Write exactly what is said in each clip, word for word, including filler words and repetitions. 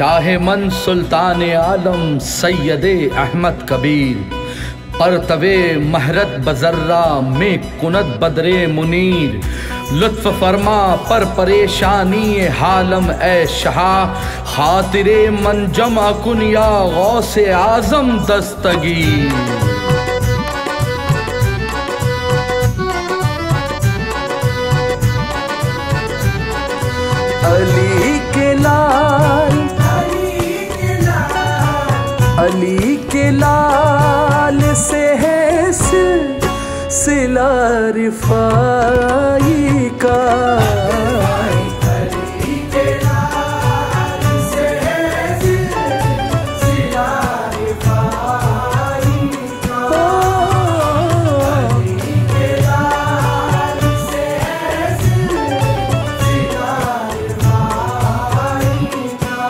शाह मन सुल्तान आलम सैयदे अहमद कबीर, परतवे महरत बजर्रा में कुनत बदरे मुनीर, लुत्फ फरमा पर परेशानी हालम ए शहा, खातिरे मंजम अकुनिया गौसे आजम दस्तगीर। अली के लाल, अली के लाल से है सिला रिफाई का, अली के लाल से है सिला रिफाई का, अली के लाल से है सिला रिफाई का,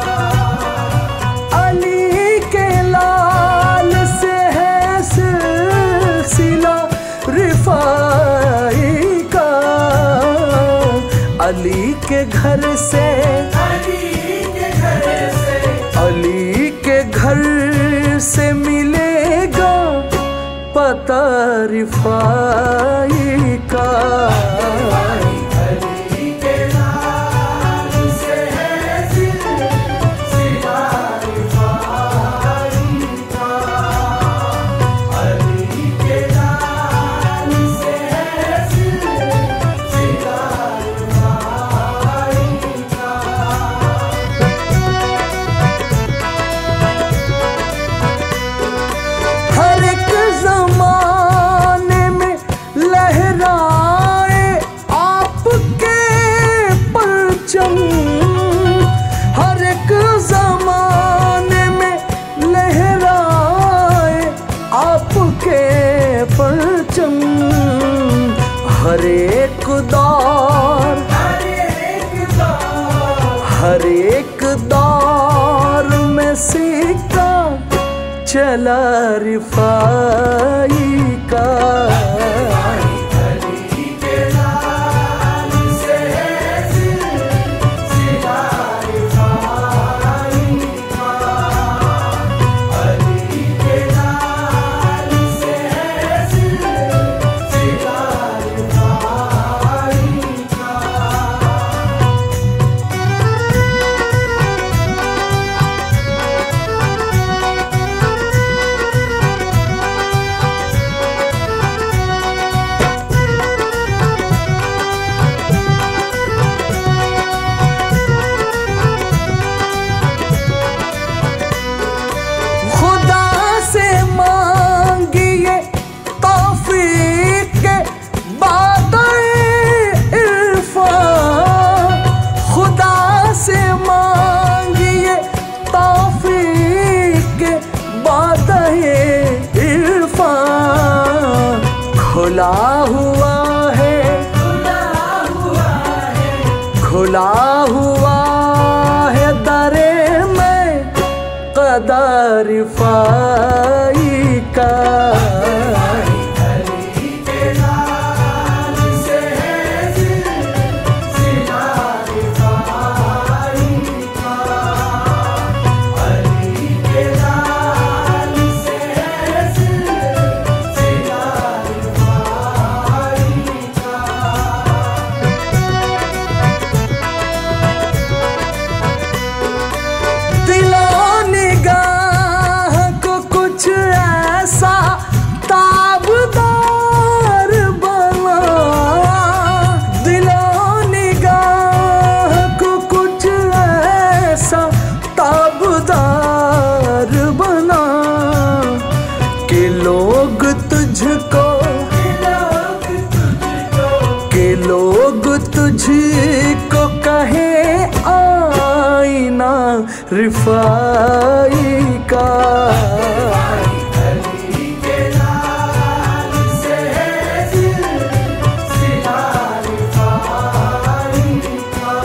अली के लाल से है सिलसिला रिफाई का, अली के घर से, अली के घर से, अली के घर से मिलेगा पता रिफाई का, अली के लाल से है सिला रिफाई का, अली के लाल से है सिला रिफाई का। हर एक जमाने में लहराए आपके परचम, हर एक जमाने में लहराए आपके परचम, हर एक दौर, हर एक दौर में सिक्का चला रिफाई का, अली के लाल से है सिला रिफाई का, अली के लाल से है सिला रिफाई का। खुदा से मांगिए तौफीक के बादल इरफान, खुदा से मांगिए तौफीक के बादल इरफान, खुला हुआ है, खुला हुआ है दरे में कदर रिफाई का, अली के लाल से है सिला रिफाई का, अली के लाल से है सिला रिफाई का। दिलो निगाह को कुछ ऐसा ताबदार बना, दिलो निगाह को कुछ ऐसा ताबदार बना, कि लोग तुझको, कि लोग तुझको कहे आईना रिफाई का, अली के लाल से है सिला रिफाई का,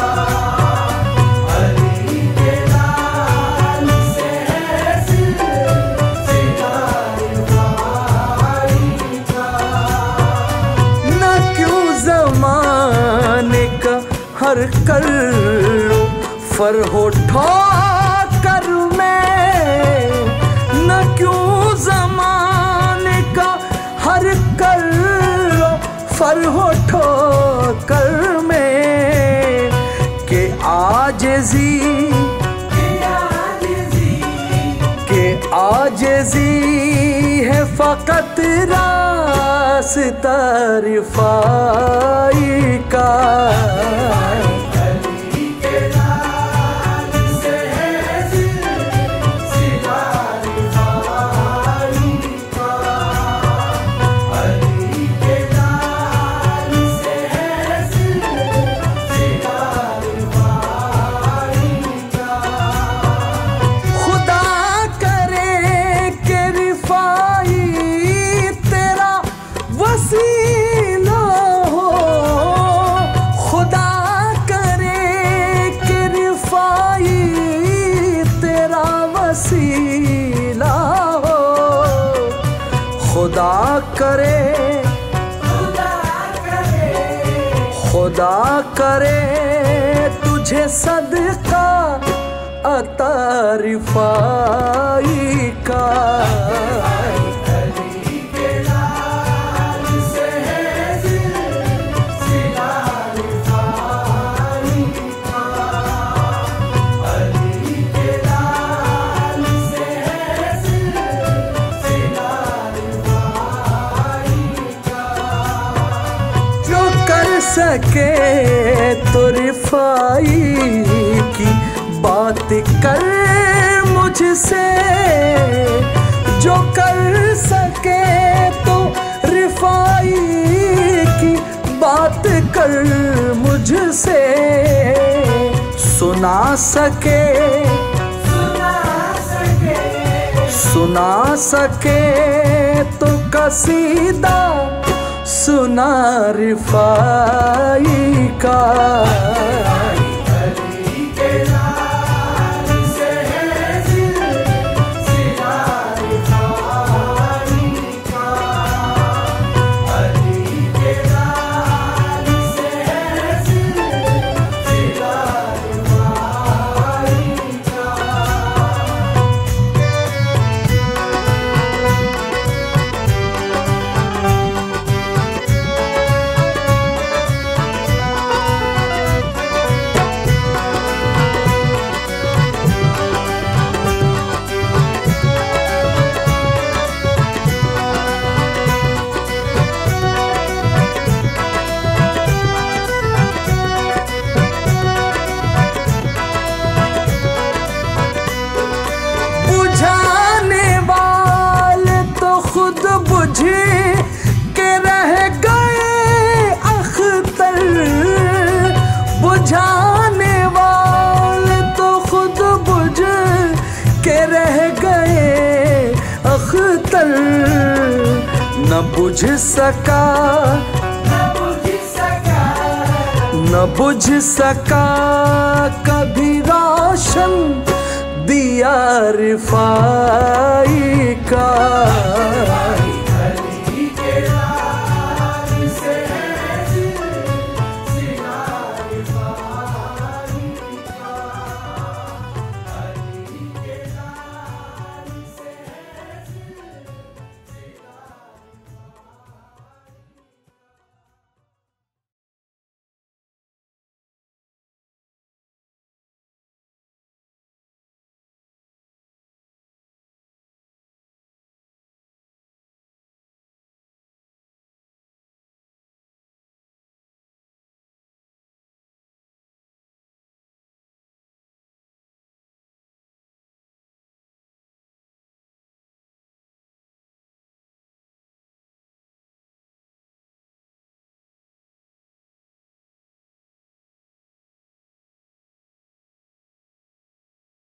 अली के लाल से है सिला रिफाई का। न क्यों जमाने का हर कर फर हो ठोकर पर हो ठोकर में के आजिज़ी के आजिज़ी है फ़कत रास्ता रिफ़ाई का। खुदा करे खुदा करे तुझे सदका अता रिफ़ाई का। सके तो रिफ़ाई की बात कर मुझसे, जो कर सके तो रिफ़ाई की बात कर मुझसे। सुना सके सुना सके तो कसीदा सुना रिफ़ाई का। के रह गए अख्तर, बुझाने वाले तो खुद बुझ के रह गए अख्तर। न बुझ सका न बुझ सका कभी रोशन दिया रिफ़ाई का।